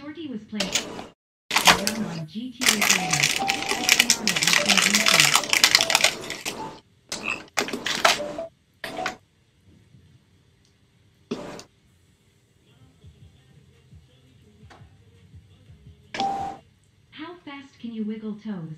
Shorty was playing on GTA How fast can you wiggle toes?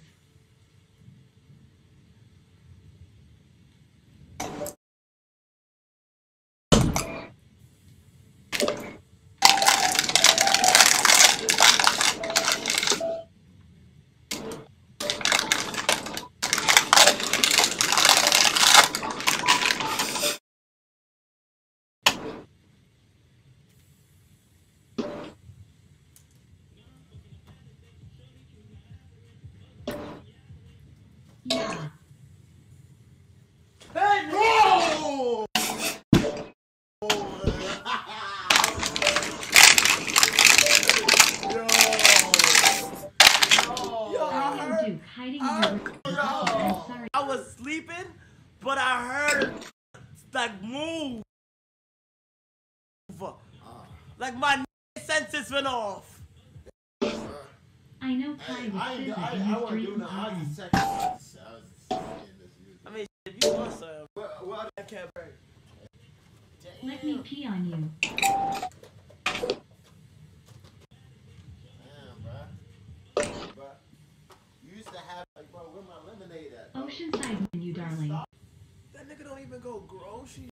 Yeah. Hey, no! I was sleeping, but I heard like move. Like my senses went off. I know Kai was scissors in his dreams. I mean, if you want some, I can't break. Let me pee on you. Damn, bro. You used to have, like, bro, where my lemonade at? Oceanside menu, darling. That nigga don't even go grocery